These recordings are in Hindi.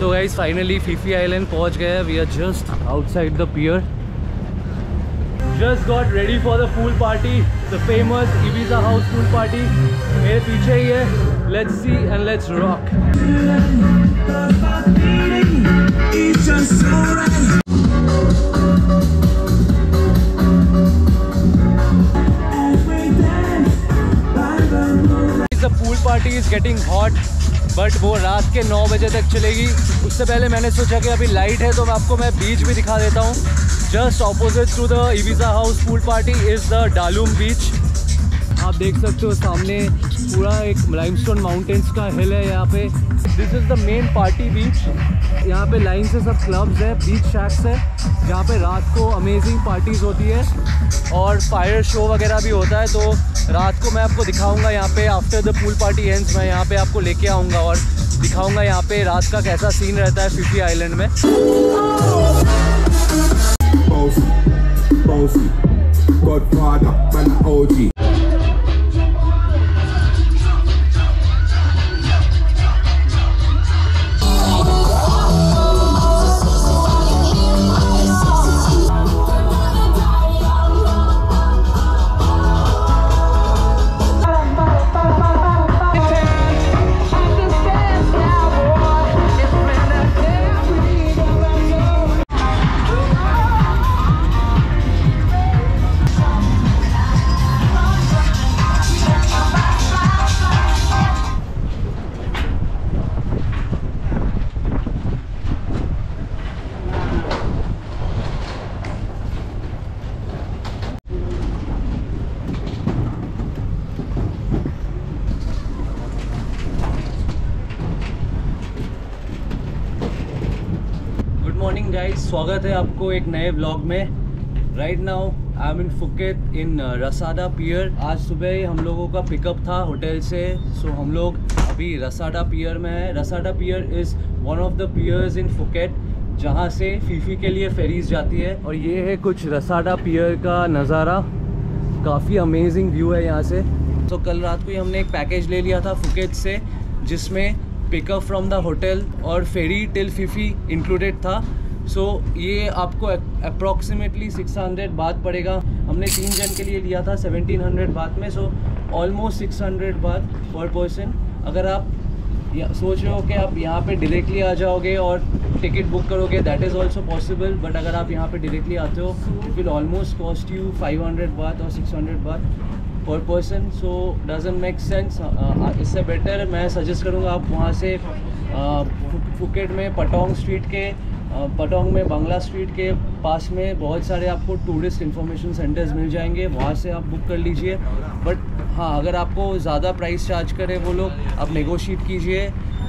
So guys, finally Phi Phi Island पहुंच गए हैं. We are just outside the pier. Just got ready for the pool party, the famous Ibiza House pool party. मेरे पीछे ही है. Let's see and let's rock. The pool party is getting hot, but वो रात के 9 बजे तक चलेगी. उससे पहले मैंने सोचा कि अभी लाइट है तो मैं बीच भी दिखा देता हूँ. Just opposite to the Ibiza House pool party is the Dalum Beach. आप देख सकते हो सामने पूरा एक लाइमस्टोन माउंटेन्स का हिल है यहाँ पे. This is the main party beach. यहाँ पे लाइन से सब क्लब्स है, बीच शैक्स है, जहाँ पे रात को अमेजिंग पार्टीज़ होती है और फायर शो वगैरह भी होता है. तो रात को मैं आपको दिखाऊंगा यहाँ पे. After the pool party ends मैं यहाँ पे आपको लेके आऊँगा और दिखाऊंगा यहाँ पे रात का कैसा सीन रहता है Phi Phi आइलैंड में. मॉर्निंग गाइस, स्वागत है आपको एक नए व्लॉग में. Right now I am in Phuket in Rassada pier. आज सुबह ही हम लोगों का पिकअप था होटल से. सो हम लोग अभी रसाडा पियर में है. Rassada pier is one of the piers in Phuket जहाँ से Phi Phi के लिए फेरीज जाती है. और ये है कुछ रसाडा पियर का नज़ारा. काफ़ी अमेजिंग व्यू है यहाँ से. तो कल रात को ही हमने एक पैकेज ले लिया था फुकेट से जिसमें पिकअप फ्रॉम द होटल और ferry till Phi Phi included था. सो ये आपको अप्रॉक्सीमेटली 600 बात पड़ेगा. हमने 3 जन के लिए लिया था 1700 बात में. So almost 600 baht per person. अगर आप सोच रहे हो कि आप यहाँ पे डायरेक्टली आ जाओगे और टिकट बुक करोगे, that is also possible. But अगर आप यहाँ पे डायरेक्टली आते हो it will almost cost you 500 baht और 600 baht per person. So doesn't make sense. इससे बेटर मैं सजेस्ट करूँगा आप वहाँ से फुकेट में पटोंग में बांग्ला स्ट्रीट के पास में बहुत सारे आपको टूरिस्ट इन्फॉर्मेशन सेंटर्स मिल जाएंगे. वहाँ से आप बुक कर लीजिए. बट हाँ, अगर आपको ज़्यादा प्राइस चार्ज करें वो लोग, आप नेगोशिएट कीजिए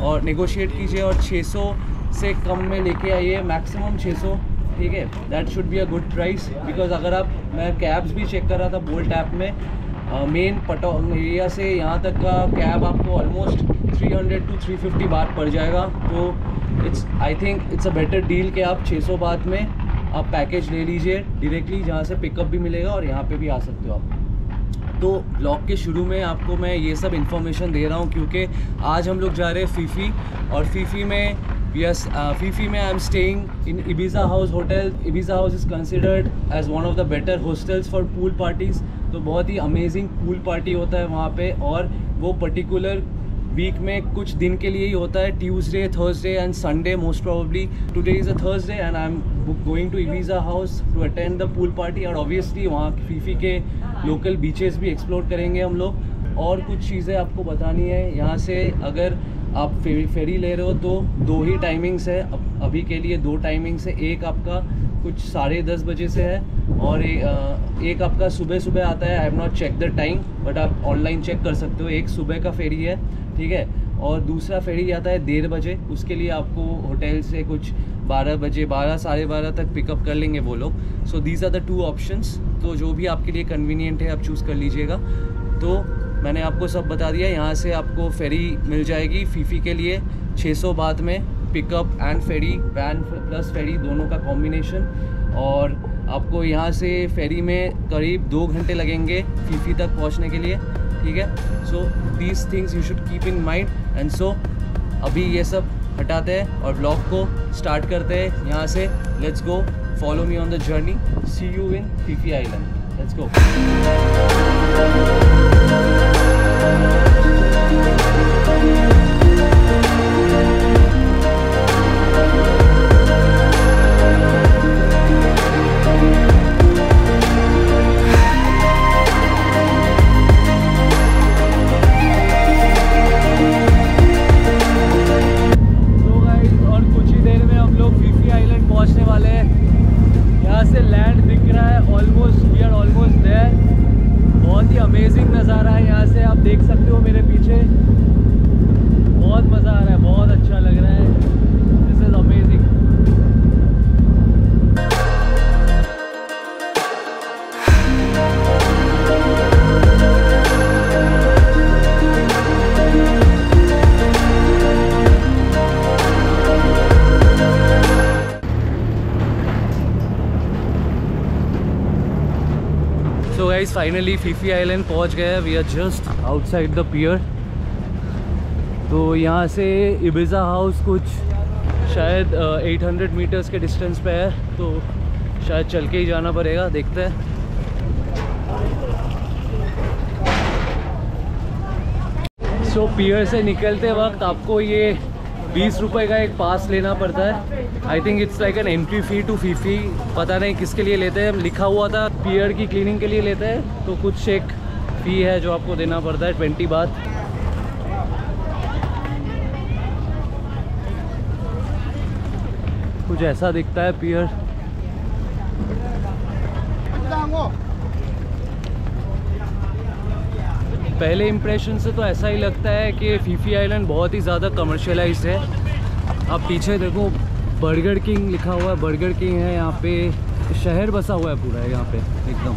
और 600 से कम में लेके आइए. मैक्सिमम 600, ठीक है. That should be a good price. Because अगर मैं कैब्स भी चेक कर रहा था बोल्ट ऐप में, मेन पटोंग एरिया से यहाँ तक का कैब आपको ऑलमोस्ट 300 to 350 बात पड़ जाएगा. तो I think it's a better deal कि आप 600 बात में आप पैकेज ले लीजिए डायरेक्टली, जहाँ से पिकअप भी मिलेगा और यहाँ पे भी आ सकते हो आप. तो ब्लॉग के शुरू में आपको मैं ये सब इन्फॉर्मेशन दे रहा हूँ क्योंकि आज हम लोग जा रहे हैं Phi Phi. और Phi Phi में I am staying in Ibiza House hotel. Ibiza House is considered as one of the better hostels for pool parties. तो बहुत ही अमेजिंग पूल पार्टी होता है वहाँ पे. और वो पर्टिकुलर वीक में कुछ दिन के लिए ही होता है. Tuesday, Thursday and Sunday most probably. Today is a Thursday and I am going to Ibiza House to attend the pool party. और ऑब्वियसली वहाँ Phi Phi के लोकल बीचेस भी एक्सप्लोर करेंगे हम लोग. और कुछ चीज़ें आपको बतानी है. यहाँ से अगर आप फेरी ले रहे हो तो 2 ही टाइमिंग्स है अभी के लिए. 2 टाइमिंग्स है. एक आपका कुछ 10:30 बजे से है और एक आपका सुबह आता है. I have not check the time but आप ऑनलाइन चेक कर सकते हो. एक सुबह का फेरी है, ठीक है. और दूसरा फेरी आता है 1:30 बजे. उसके लिए आपको होटल से कुछ 12 बजे, 12 साढ़े 12 तक पिकअप कर लेंगे वो लोग. So these are the 2 options. तो जो भी आपके लिए कन्वीनियंट है आप चूज़ कर लीजिएगा. तो मैंने आपको सब बता दिया. यहाँ से आपको फेरी मिल जाएगी Phi Phi के लिए 600 बात में. Pickup and ferry, van plus ferry दोनों का कॉम्बिनेशन. और आपको यहाँ से फेरी में करीब 2 घंटे लगेंगे Phi Phi तक पहुँचने के लिए, ठीक है. So these things you should keep in mind. And so अभी ये सब हटाते हैं और व्लॉग को स्टार्ट करते हैं यहाँ से। Let's go, follow me on the journey, see you in Phi Phi island, let's go. So guys, finally Phi Phi island पहुंच गए। We are just outside the pier. तो यहाँ से इबिजा हाउस कुछ शायद 800 मीटर्स के डिस्टेंस पे है, तो शायद चल के ही जाना पड़ेगा, देखते हैं। सो पियर से निकलते वक्त आपको ये 20 रुपये का एक पास लेना पड़ता है। I think it's like an entry fee to Phi Phi, पता नहीं किसके लिए लेते हैं, लिखा हुआ था पियर की क्लीनिंग के लिए लेते हैं, तो कुछ एक फ़ी है जो आपको देना पड़ता है 20 बात। कुछ ऐसा दिखता है पियर। पहले इम्प्रेशन से तो ऐसा ही लगता है कि फी फी आइलैंड बहुत ही ज़्यादा कमर्शियलाइज्ड है। आप पीछे देखो, बर्गर किंग लिखा हुआ है, बर्गर किंग है यहाँ पे, शहर बसा हुआ है पूरा यहाँ पे एकदम।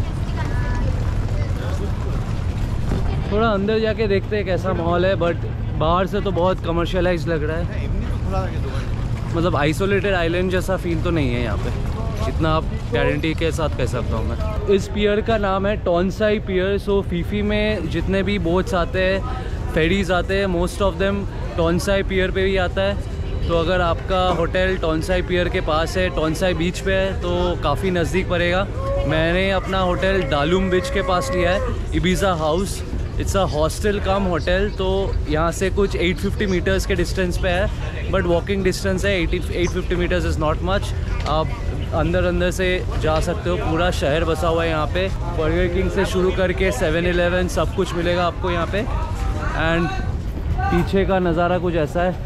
थोड़ा अंदर जाके देखते हैं कैसा माहौल है, बट बाहर से तो बहुत कमर्शियलाइज्ड लग रहा है। मतलब आइसोलेटेड आइलैंड जैसा फील तो नहीं है यहाँ पे, इतना आप गारंटी के साथ कह सकता हूँ मैं। इस पियर का नाम है साई पियर। सो फी फी में जितने भी बोट्स आते हैं, फेरीज आते हैं, most of them Sai pier पे भी आता है। तो अगर आपका होटल साई पियर के पास है, साई बीच पे है, तो काफ़ी नज़दीक पड़ेगा। मैंने अपना होटल डालूम बीच के पास लिया है, Ibiza House. It's a hostel cum hotel, तो यहाँ से कुछ 850 मीटर्स के डिस्टेंस पे है, बट वॉकिंग डिस्टेंस है। 850 मीटर्स इज़ नॉट मच। आप अंदर से जा सकते हो, पूरा शहर बसा हुआ है यहाँ पे। बर्गर किंग से शुरू करके 7-Eleven सब कुछ मिलेगा आपको यहाँ पे। एंड पीछे का नज़ारा कुछ ऐसा है।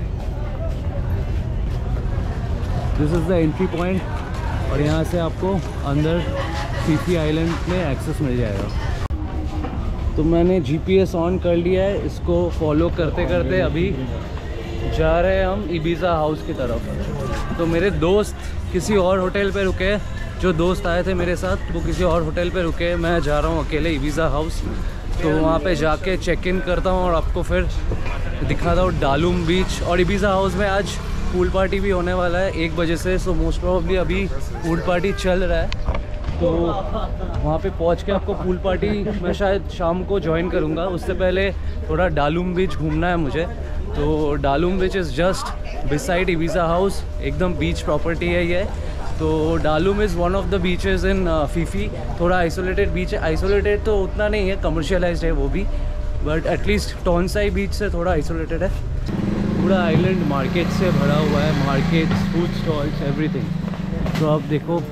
This is the entry point, और यहाँ से आपको अंदर फी फी आइलैंड में एक्सेस मिल जाएगा। तो मैंने GPS ऑन कर लिया है, इसको फॉलो करते करते अभी जा रहे हैं हम इबीज़ा हाउस की तरफ। तो मेरे दोस्त किसी और होटल पे रुके, जो दोस्त आए थे मेरे साथ वो किसी और होटल पे रुके, मैं जा रहा हूँ अकेले इबीज़ा हाउस। तो वहाँ पे जाके चेक इन करता हूँ और आपको फिर दिखाता हूँ डालूम बीच। और इबीज़ा हाउस में आज पूल पार्टी भी होने वाला है 1 बजे से। सो मोस्ट प्रोबेबली अभी पूल पार्टी चल रहा है, तो वहाँ पे पहुँच के आपको पूल पार्टी मैं शायद शाम को ज्वाइन करूँगा। उससे पहले थोड़ा डालूम बीच घूमना है मुझे। तो Dalum beach is just beside Ibiza House, एकदम बीच प्रॉपर्टी है ये। तो Dalum is one of the beaches in Phi Phi. थोड़ा आइसोलेटेड बीच है, आइसोलेटेड तो उतना नहीं है, कमर्शियलाइज्ड है वो भी, बट एटलीस्ट साई बीच से थोड़ा आइसोलेटेड है। पूरा आइलैंड मार्केट से भरा हुआ है, मार्केट्स, फूड स्टॉल्स, एवरीथिंग। तो आप देखो,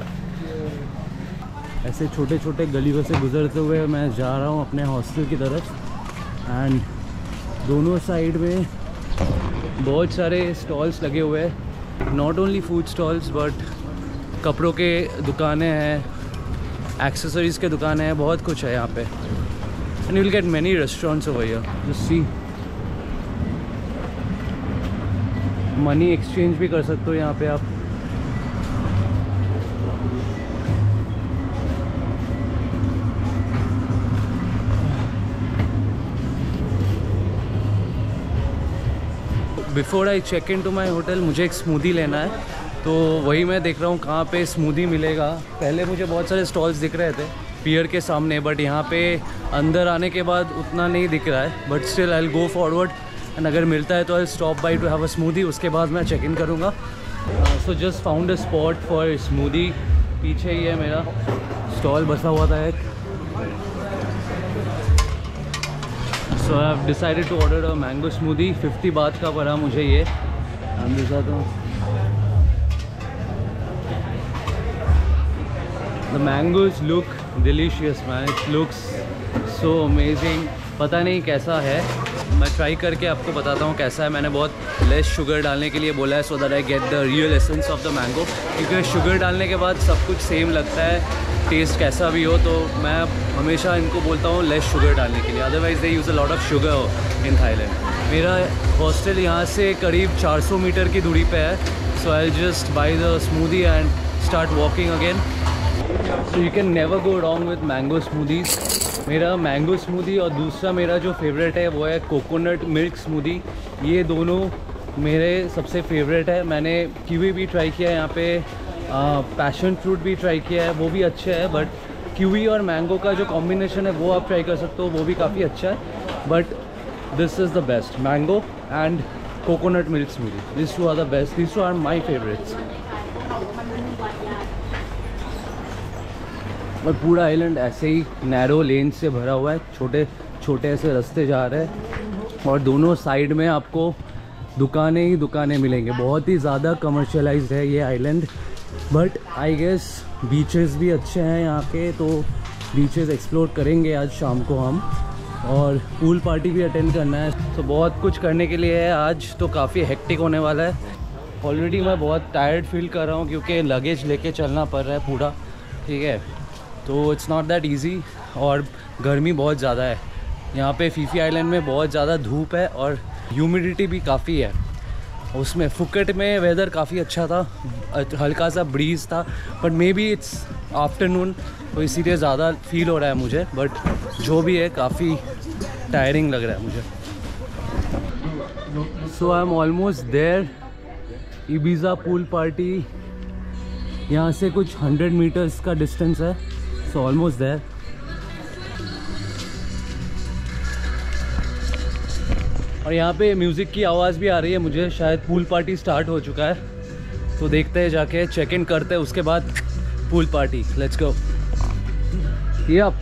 ऐसे छोटे छोटे गलियों से गुजरते हुए मैं जा रहा हूँ अपने हॉस्टल की तरफ। एंड दोनों साइड में बहुत सारे स्टॉल्स लगे हुए हैं, not only food stalls but कपड़ों के दुकानें हैं, एक्सेसरीज़ के दुकानें हैं, बहुत कुछ है यहाँ पे। And you will get many restaurants over here. Just see, money exchange भी कर सकते हो यहाँ पे आप। Before I check in to my hotel मुझे एक स्मूदी लेना है, तो वही मैं देख रहा हूँ कहाँ पे स्मूदी मिलेगा। पहले मुझे बहुत सारे स्टॉल्स दिख रहे थे पियर के सामने, बट यहाँ पे अंदर आने के बाद उतना नहीं दिख रहा है, but still I will go forward. And अगर मिलता है तो I stop by to have a smoothie, उसके बाद मैं चेक इन करूँगा। So just found a spot for smoothie. पीछे ही है मेरा स्टॉल बसा हुआ था एक। So I have decided to order a mango smoothie. 50 बात का पड़ा मुझे ये। हम दिखाता हूँ। The mangoes look delicious man, it looks so amazing। पता नहीं कैसा है, मैं ट्राई करके आपको बताता हूँ कैसा है। मैंने बहुत लेस शुगर डालने के लिए बोला है, so that I get the real essence of the mango, क्योंकि शुगर डालने के बाद सब कुछ सेम लगता है, टेस्ट कैसा भी हो। तो मैं हमेशा इनको बोलता हूँ लेस शुगर डालने के लिए, otherwise they use a lot of sugar in Thailand. मेरा हॉस्टल यहाँ से करीब 400 मीटर की दूरी पे है। So I just buy the smoothie and start walking again. So you can never go wrong with mango smoothies. मेरा मैंगो स्मूदी और दूसरा मेरा जो फेवरेट है वो है कोकोनट मिल्क स्मूदी। ये दोनों मेरे सबसे फेवरेट है। मैंने कीवी भी ट्राई किया है यहाँ पे, पैशन फ्रूट भी ट्राई किया है, वो भी अच्छा है। बट कीवी और मैंगो का जो कॉम्बिनेशन है वो आप ट्राई कर सकते हो, वो भी काफ़ी अच्छा है। But this is the best, mango and coconut milk smoothie, this two are the best, this two are my favourites. और पूरा आइलैंड ऐसे ही नैरो लेन से भरा हुआ है, छोटे छोटे ऐसे रास्ते जा रहे हैं और दोनों साइड में आपको दुकानें ही दुकानें मिलेंगे। बहुत ही ज़्यादा कमर्शियलाइज्ड है ये island, but I guess beaches भी अच्छे हैं यहाँ के, तो बीचेस एक्सप्लोर करेंगे आज शाम को हम। और पूल पार्टी भी अटेंड करना है, तो बहुत कुछ करने के लिए है आज, तो काफ़ी हेक्टिक होने वाला है। ऑलरेडी मैं बहुत टायर्ड फील कर रहा हूँ क्योंकि लगेज लेके चलना पड़ रहा है पूरा, ठीक है। तो इट्स नॉट दैट इजी और गर्मी बहुत ज़्यादा है यहाँ पे। फीफी आइलैंड में बहुत ज़्यादा धूप है और ह्यूमिडिटी भी काफ़ी है। उसमें फुकेट में वेदर काफ़ी अच्छा था, हल्का सा ब्रीज़ था, but maybe it's afternoon, तो इसीलिए ज़्यादा फील हो रहा है मुझे। बट जो भी है काफ़ी टायरिंग लग रहा है मुझे। So I am almost there. Ibiza pool party यहाँ से कुछ 100 मीटर्स का डिस्टेंस है, सो ऑलमोस्ट देयर। और यहाँ पे म्यूज़िक की आवाज़ भी आ रही है मुझे, शायद पूल पार्टी स्टार्ट हो चुका है। तो देखते हैं, जाके चेक इन करते हैं, उसके बाद pool party. Let's go. Yup.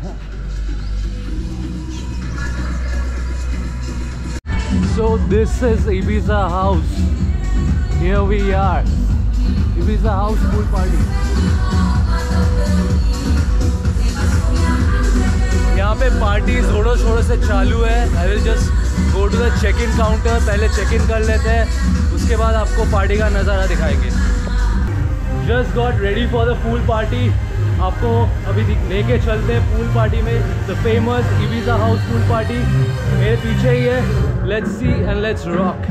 So this is Ibiza House. Here we are. Ibiza House pool party. यहाँ पे पार्टी जोरों शोरों से चालू है। I will just go to the check in counter, पहले चेक इन कर लेते हैं, उसके बाद आपको पार्टी का नज़ारा दिखाएंगे। Just got ready for the pool party. आपको अभी लेके चलते हैं पूल पार्टी में, the famous Ibiza house pool party मेरे पीछे ही है। Let's see and let's rock.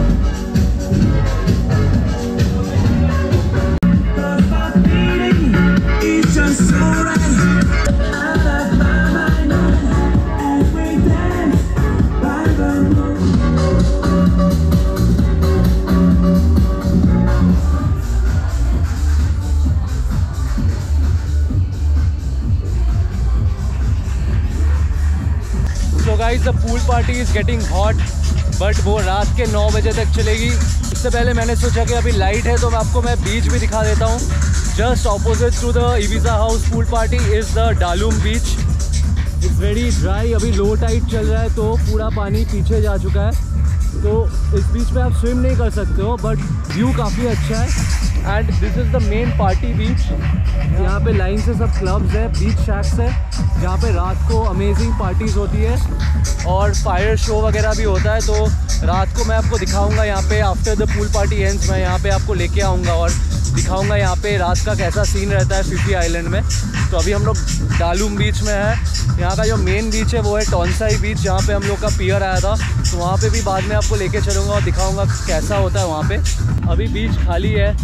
Guys the pool party is getting hot, but वो रात के 9 बजे तक चलेगी। इससे पहले मैंने सोचा कि अभी लाइट है तो आपको मैं बीच भी दिखा देता हूँ। Just opposite to the Ibiza house pool party is the Dalum beach. It's very dry, अभी लो टाइड चल रहा है तो पूरा पानी पीछे जा चुका है, तो इस बीच में आप स्विम नहीं कर सकते हो, बट व्यू काफ़ी अच्छा है। And this is the main party beach. यहाँ पे लाइन से सब क्लब्स है, बीच शैक्स है, जहाँ पे रात को अमेजिंग पार्टीज़ होती है और फायर शो वगैरह भी होता है। तो रात को मैं आपको दिखाऊंगा यहाँ पे, after the pool party ends मैं यहाँ पे आपको लेके आऊँगा और दिखाऊंगा यहाँ पे रात का कैसा सीन रहता है फीफी आइलैंड में। तो अभी हम लोग डालूम बीच में है। यहाँ का जो मेन बीच है वो है टॉन्साई बीच, जहाँ पे हम लोग का पियर आया था, तो वहाँ पे भी बाद में आपको लेके चलूँगा और दिखाऊँगा कैसा होता है वहाँ पे। अभी बीच खाली है,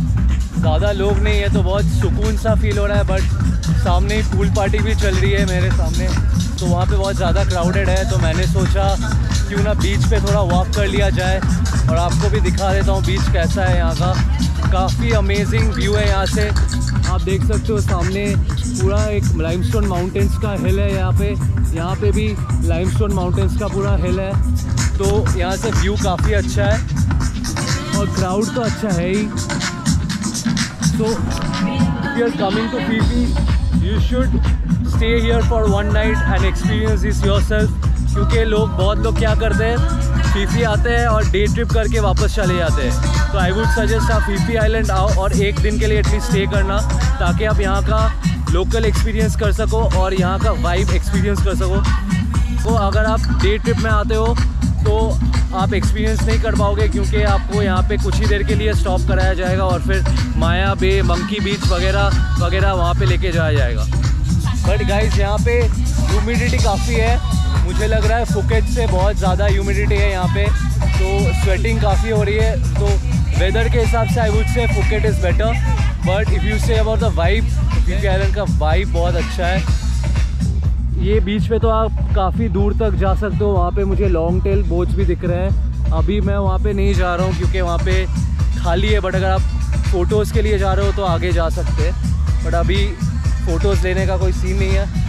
ज़्यादा लोग नहीं है तो बहुत सुकून सा फील हो रहा है। बट सामने ही पूल पार्टी भी चल रही है मेरे सामने, तो वहाँ पे बहुत ज़्यादा क्राउडेड है। तो मैंने सोचा क्यों ना बीच पे थोड़ा वॉक कर लिया जाए और आपको भी दिखा देता हूँ बीच कैसा है यहाँ का। काफ़ी अमेजिंग व्यू है यहाँ से, आप देख सकते हो सामने पूरा एक लाइमस्टोन माउंटेन्स का हिल है यहाँ पे भी लाइमस्टोन माउंटेन्स का पूरा हिल है। तो यहाँ से व्यू काफ़ी अच्छा है और क्राउड तो अच्छा है ही। So if you are coming to Phi Phi, you should stay here for one night and experience this yourself। क्योंकि बहुत लोग क्या करते हैं, Phi Phi आते हैं और डे ट्रिप करके वापस चले जाते हैं। तो आई वुड सजेस्ट आप Phi Phi आइलैंड आओ और एक दिन के लिए एटलीस्ट स्टे करना, ताकि आप यहाँ का लोकल एक्सपीरियंस कर सको और यहाँ का वाइब एक्सपीरियंस कर सको। तो अगर आप डे ट्रिप में आते हो तो आप एक्सपीरियंस नहीं कर पाओगे, क्योंकि आपको यहाँ पे कुछ ही देर के लिए स्टॉप कराया जाएगा और फिर माया बे, मंकी बीच वगैरह वगैरह वहाँ पे लेके जाया जाएगा। बट गाइस यहाँ पे ह्यूमिडिटी काफ़ी है, मुझे लग रहा है फुकेट से बहुत ज़्यादा ह्यूमिडिटी है यहाँ पे, तो स्वेटिंग काफ़ी हो रही है। तो वेदर के हिसाब से I would say Phuket is better. But if you say about the vibe, Phi Phi island का वाइब बहुत अच्छा है। ये बीच पे तो आप काफ़ी दूर तक जा सकते हो, वहाँ पे मुझे लॉन्ग टेल बोट्स भी दिख रहे हैं। अभी मैं वहाँ पे नहीं जा रहा हूँ क्योंकि वहाँ पे खाली है, बट अगर आप फ़ोटोज़ के लिए जा रहे हो तो आगे जा सकते हैं। बट अभी फ़ोटोज़ लेने का कोई सीन नहीं है।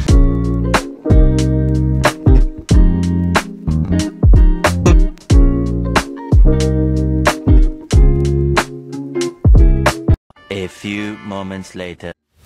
A few moments later.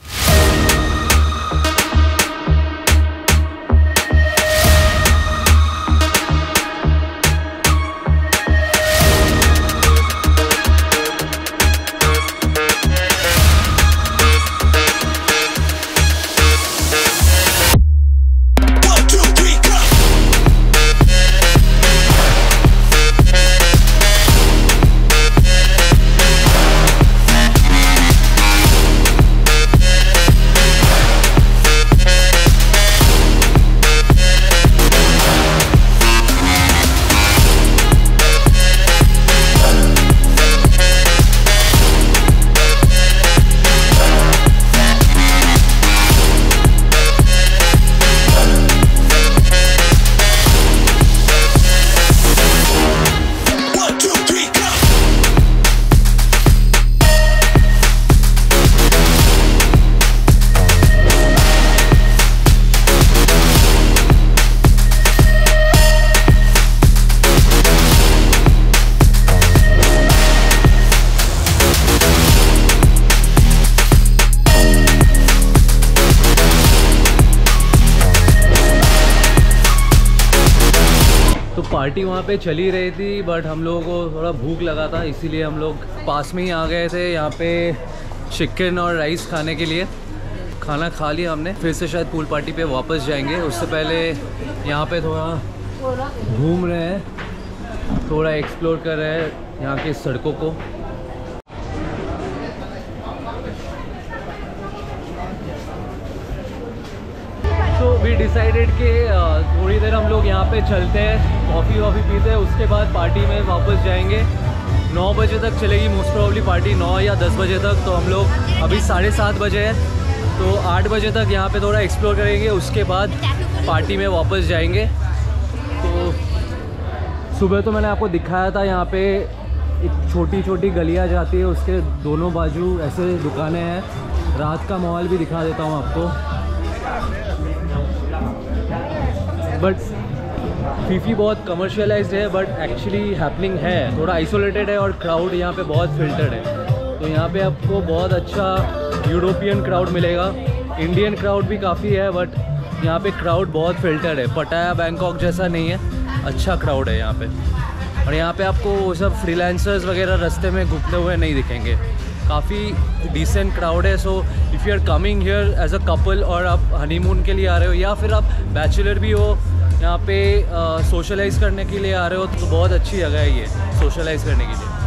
Party वहाँ पे चली रही थी, बट हम लोगों को थोड़ा भूख लगा था, इसीलिए हम लोग पास में ही आ गए थे यहाँ पे चिकन और राइस खाने के लिए। खाना खा लिया हमने, फिर से शायद पूल पार्टी पे वापस जाएंगे। उससे पहले यहाँ पे थोड़ा घूम रहे हैं, थोड़ा एक्सप्लोर कर रहे हैं यहाँ की सड़कों को। तो वी डिसाइडेड कि थोड़ी देर हम लोग यहाँ पे चलते हैं, कॉफ़ी वॉफ़ी पीते हैं, उसके बाद पार्टी में वापस जाएंगे। 9 बजे तक चलेगी मोस्ट प्रोबेबली पार्टी, 9 या 10 बजे तक। तो हम लोग अभी 7:30 बजे हैं, तो 8 बजे तक यहाँ पे थोड़ा एक्सप्लोर करेंगे, उसके बाद पार्टी में वापस जाएंगे। तो सुबह तो मैंने आपको दिखाया था, यहाँ पे एक छोटी छोटी गलियाँ जाती है, उसके दोनों बाजू ऐसे दुकानें हैं। रात का माहौल भी दिखा देता हूँ आपको। बट Phi Phi बहुत कमर्शियलाइज्ड है, बट एक्चुअली हैपनिंग है, थोड़ा आइसोलेटेड है और क्राउड यहाँ पे बहुत फिल्टर्ड है। तो यहाँ पे आपको बहुत अच्छा यूरोपियन क्राउड मिलेगा, इंडियन क्राउड भी काफ़ी है, बट यहाँ पे क्राउड बहुत फिल्टर्ड है। पटाया बैंकॉक जैसा नहीं है, अच्छा क्राउड है यहाँ पे। और यहाँ पे आपको वो सब फ्रीलांसर्स वगैरह रास्ते में घूमते हुए नहीं दिखेंगे, काफ़ी डिसेंट क्राउड है। So if you are coming here as a couple और आप हनीमून के लिए आ रहे हो, या फिर आप बैचलर भी हो, यहाँ पे सोशलाइज़ करने के लिए आ रहे हो, तो बहुत अच्छी जगह है ये सोशलाइज़ करने के लिए।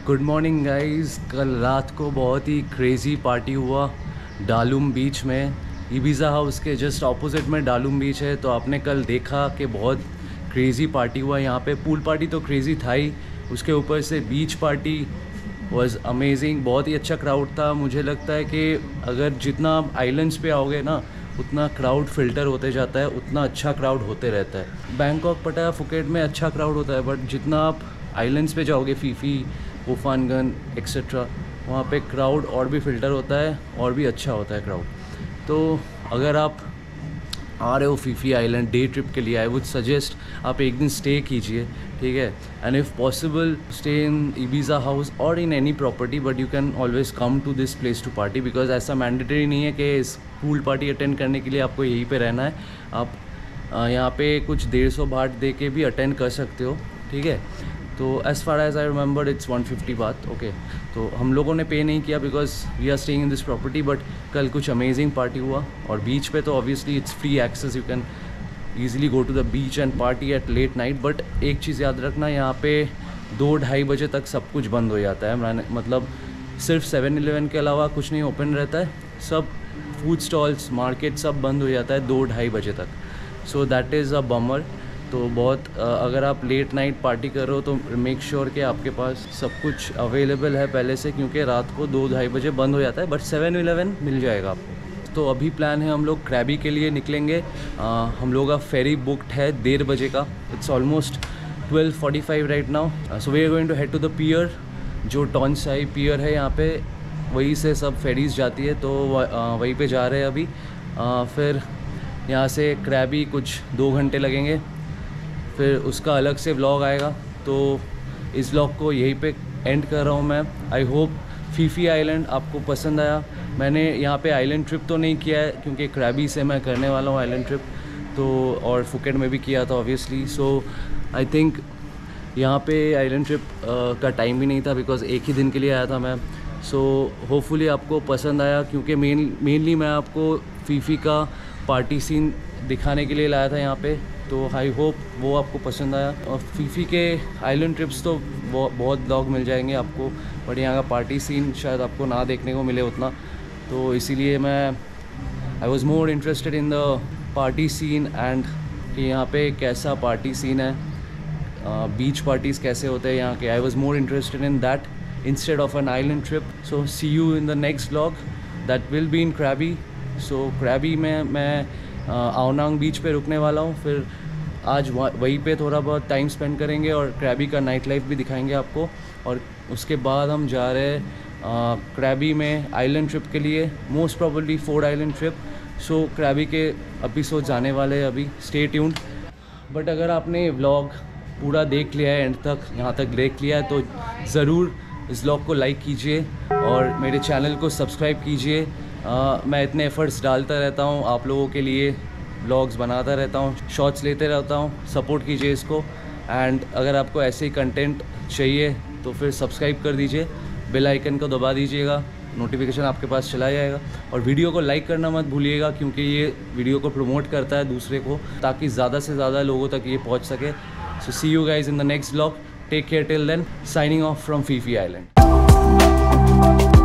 Good morning guys. कल रात को बहुत ही क्रेज़ी पार्टी हुआ डालूम बीच में। इबीज़ा हाउस के जस्ट ऑपोजिट में डालूम बीच है, तो आपने कल देखा कि बहुत क्रेज़ी पार्टी हुआ यहाँ पे। पूल पार्टी तो क्रेज़ी था ही, उसके ऊपर से बीच पार्टी वाज अमेजिंग। बहुत ही अच्छा क्राउड था। मुझे लगता है कि अगर जितना आप आइलैंड्स पे आओगे ना, उतना क्राउड फ़िल्टर होते जाता है, उतना अच्छा क्राउड होते रहता है। बैंकॉक, पटाया, फुकेट में अच्छा क्राउड होता है, बट जितना आप आइलैंड्स पे जाओगे, फीफी, वुफानगन एक्सेट्रा, वहाँ पे क्राउड और भी फ़िल्टर होता है और भी अच्छा होता है क्राउड। तो अगर आप आ रहे हो फीफी आइलैंड डे ट्रिप के लिए, आई वुड सजेस्ट आप एक दिन स्टे कीजिए, ठीक है। And if possible stay in Ibiza house और in any property, but you can always come to this place to party, because ऐसा मैंडेटरी नहीं है कि इस पूल पार्टी अटेंड करने के लिए आपको यहीं पे रहना है। आप यहाँ पे कुछ 150 बात दे के भी अटेंड कर सकते हो, ठीक है। तो as far as I remember it's 150 baht, okay. तो हम लोगों ने पे नहीं किया because we are staying in this property, but कल कुछ अमेजिंग पार्टी हुआ। और बीच पे तो obviously it's free access, you can easily go to the beach and party at late night. But एक चीज़ याद रखना, यहाँ पे 2-2:30 बजे तक सब कुछ बंद हो जाता है। मतलब सिर्फ 7-Eleven के अलावा कुछ नहीं ओपन रहता है, सब फूड स्टॉल्स, मार्केट सब बंद हो जाता है 2-2:30 बजे तक। So that is a bummer. तो बहुत अगर आप लेट नाइट पार्टी कर रहे हो तो मेक श्योर कि आपके पास सब कुछ अवेलेबल है पहले से, क्योंकि रात को 2-2:30 बजे बंद हो जाता है, बट 7-Eleven मिल जाएगा आपको। तो अभी प्लान है, हम लोग क्रैबी के लिए निकलेंगे। हम लोग का फेरी बुकड है 1:30 बजे का। It's almost 12:45 right now. So we are going to head to the pier, जो टॉन साई पियर है यहाँ पे, वहीं से सब फेरीज जाती है, तो वहीं पे जा रहे हैं अभी। फिर यहाँ से क्रैबी कुछ 2 घंटे लगेंगे, फिर उसका अलग से व्लॉग आएगा। तो इस व्लॉग को यहीं पे एंड कर रहा हूँ मैं। आई होप फीफी आइलैंड आपको पसंद आया। मैंने यहाँ पे आइलैंड ट्रिप तो नहीं किया है, क्योंकि क्रैबी से मैं करने वाला हूँ आइलैंड ट्रिप, तो और फुकेट में भी किया था ऑब्वियसली। सो आई थिंक यहाँ पे आइलैंड ट्रिप का टाइम भी नहीं था, बिकॉज एक ही दिन के लिए आया था मैं। सो होपफुली आपको पसंद आया, क्योंकि मेनली मैं आपको फीफी का पार्टी सीन दिखाने के लिए लाया था यहाँ पे। तो आई होप वो आपको पसंद आया। और फीफी के आइलैंड ट्रिप्स तो बहुत ब्लॉग मिल जाएंगे आपको, बट यहाँ का पार्टी सीन शायद आपको ना देखने को मिले उतना, तो इसीलिए मैं I was more interested in the party scene and कि यहाँ पे कैसा पार्टी सीन है, बीच पार्टीज़ कैसे होते हैं यहाँ के। I was more interested in that instead of an island trip. So see you in the next blog that will be in Krabi. सो क्रैबी में मैं आओनांग बीच पे रुकने वाला हूँ, फिर आज वहीं पे थोड़ा बहुत टाइम स्पेंड करेंगे और क्रैबी का नाइट लाइफ भी दिखाएंगे आपको। और उसके बाद हम जा रहे हैं क्रैबी में आइलैंड ट्रिप के लिए, most probably 4 island trip. So Krabi के एपिसोड जाने वाले हैं अभी, स्टे ट्यून्ड। बट अगर आपने व्लॉग पूरा देख लिया है, एंड तक यहाँ तक देख लिया है, तो ज़रूर इस व्लॉग को लाइक कीजिए और मेरे चैनल को सब्सक्राइब कीजिए। मैं इतने एफ़र्ट्स डालता रहता हूँ आप लोगों के लिए, व्लॉग्स बनाता रहता हूँ, शॉर्ट्स लेते रहता हूँ, सपोर्ट कीजिए इसको। एंड अगर आपको ऐसे ही कंटेंट चाहिए तो फिर सब्सक्राइब कर दीजिए, बेल आइकन को दबा दीजिएगा, नोटिफिकेशन आपके पास चला जाएगा। और वीडियो को लाइक करना मत भूलिएगा, क्योंकि ये वीडियो को प्रमोट करता है दूसरे को, ताकि ज़्यादा से ज़्यादा लोगों तक ये पहुँच सके। So see you guys in the next vlog. Take care till then. Signing off from Phi Phi island.